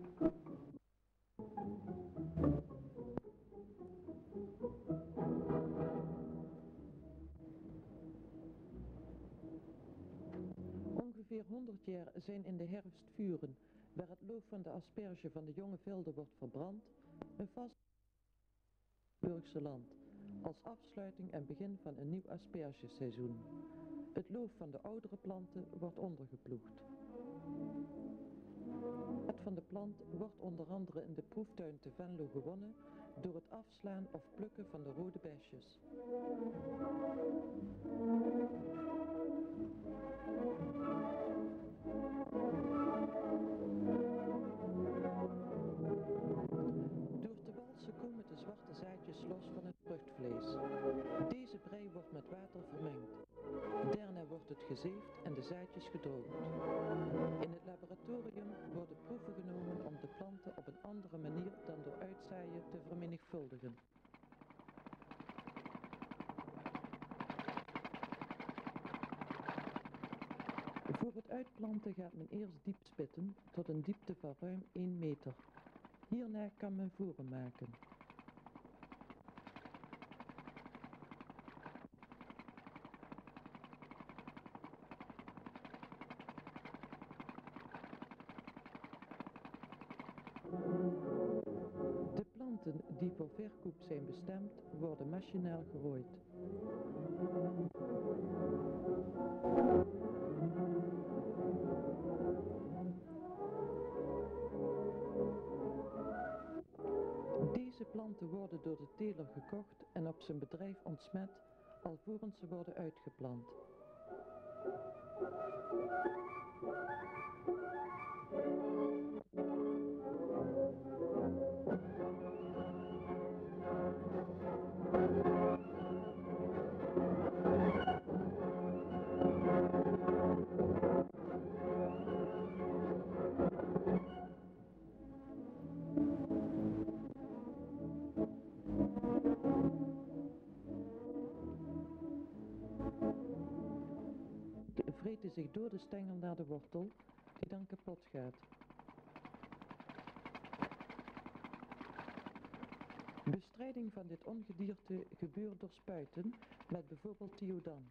Ongeveer 100 jaar zijn in de herfst vuren, waar het loof van de asperge van de jonge velden wordt verbrand, een vast Burgse land, als afsluiting en begin van een nieuw aspergeseizoen. Het loof van de oudere planten wordt ondergeploegd. Het van de plant wordt onder andere in de proeftuin te Venlo gewonnen door het afslaan of plukken van de rode besjes. Door te walsen komen de zwarte zaadjes los van het vruchtvlees. Deze brei wordt met water vermengd. Daarna wordt het gezeefd en de zaadjes gedroogd. In het laboratorium worden proeven genomen om de planten op een andere manier dan door uitzaaien te vermenigvuldigen. Voor het uitplanten gaat men eerst diep spitten tot een diepte van ruim 1 meter. Hierna kan men voeren maken. De planten die voor verkoop zijn bestemd worden machinaal gerooid. Deze planten worden door de teler gekocht en op zijn bedrijf ontsmet, alvorens ze worden uitgeplant. Vreten zich door de stengel naar de wortel, die dan kapot gaat. Bestrijding van dit ongedierte gebeurt door spuiten met bijvoorbeeld thiodan.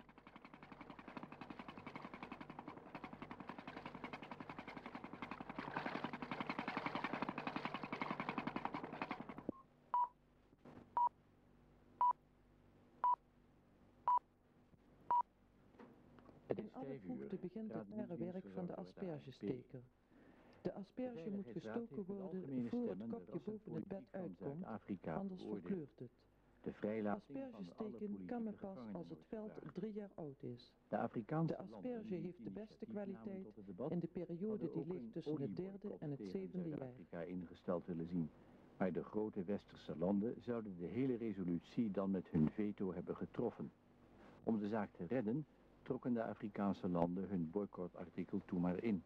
In alle vroegte begint het nare werk van de aspergesteker. De asperge moet gestoken worden voor het kopje boven het bed uitkomt, anders verkleurt het. De aspergesteken kan men pas als het veld 3 jaar oud is. De asperge heeft de beste kwaliteit in de periode die ligt tussen het 3e en het 7e jaar. Afrika ingesteld willen zien. Maar de grote westerse landen zouden de hele resolutie dan met hun veto hebben getroffen. Om de zaak te redden trokken de Afrikaanse landen hun boycottartikel toen maar in.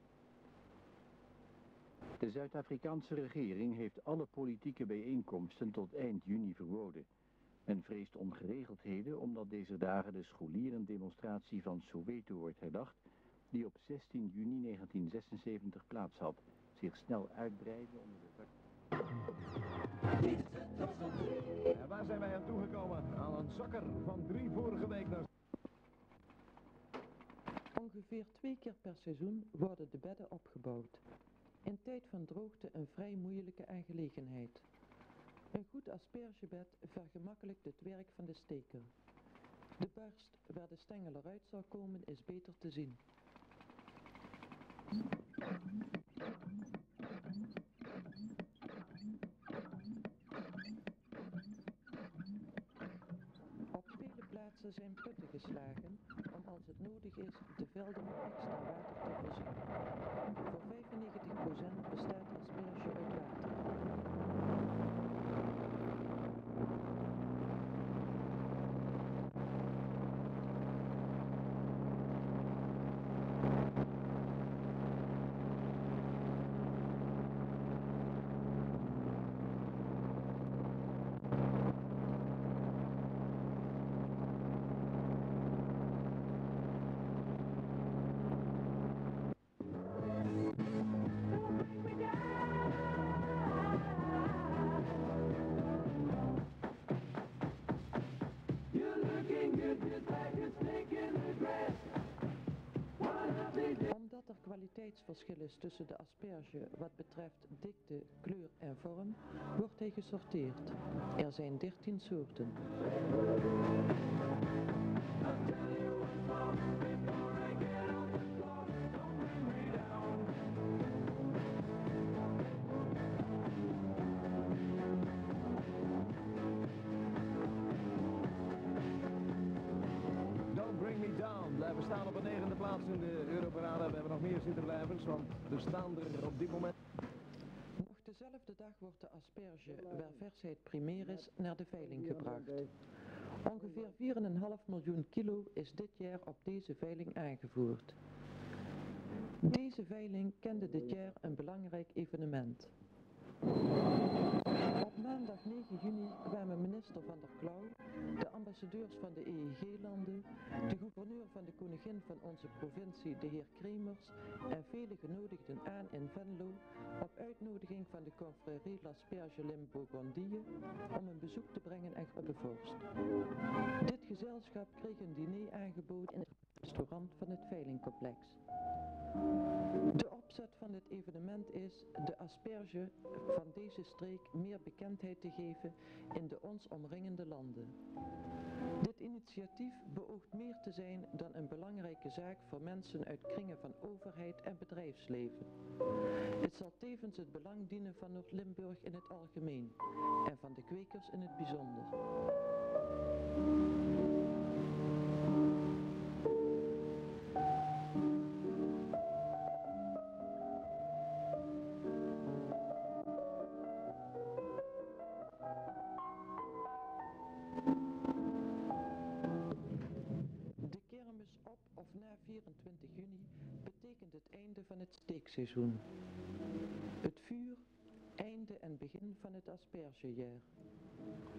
De Zuid-Afrikaanse regering heeft alle politieke bijeenkomsten tot eind juni verboden. Men vreest ongeregeldheden omdat deze dagen de scholierendemonstratie van Soweto wordt herdacht, die op 16 juni 1976 plaats had, zich snel uitbreidde onder de... Waar zijn wij aan toegekomen? Aan een zakker van 3 vorige week. Ongeveer 2 keer per seizoen worden de bedden opgebouwd. In tijd van droogte een vrij moeilijke aangelegenheid. Een goed aspergebed vergemakkelijkt het werk van de steker. De barst waar de stengel eruit zal komen is beter te zien. Op vele plaatsen zijn putten geslagen om als het nodig is de velden met extra water te voorzien. Voor 95% bestaat asperge uit water. We got is tussen de asperge wat betreft dikte, kleur en vorm, wordt hij gesorteerd. Er zijn 13 soorten. We staan op de 9e plaats in de Europarade. We hebben nog meer zittenblijvers, want we staan er op dit moment. Nog dezelfde dag wordt de asperge, waar versheid primair is, naar de veiling gebracht. Ongeveer 4,5 miljoen kilo is dit jaar op deze veiling aangevoerd. Deze veiling kende dit jaar een belangrijk evenement. Op maandag 9 juni kwamen minister Van der Klauw, de ambassadeurs van de EEG-landen, de gouverneur van de koningin van onze provincie, de heer Kremers, en vele genodigden aan in Venlo op uitnodiging van de confrérie L'Asperge Limbourgondie om een bezoek te brengen aan Grubbevorst. Dit gezelschap kreeg een diner aangeboden in het restaurant van het veilingcomplex. De opzet van dit evenement is de asperge van deze streek meer bekendheid te geven in de ons omringende landen. Dit initiatief beoogt meer te zijn dan een belangrijke zaak voor mensen uit kringen van overheid en bedrijfsleven. Het zal tevens het belang dienen van Noord-Limburg in het algemeen en van de kwekers in het bijzonder. De kermis op of na 24 juni betekent het einde van het steekseizoen. Het vuur, einde en begin van het aspergejaar.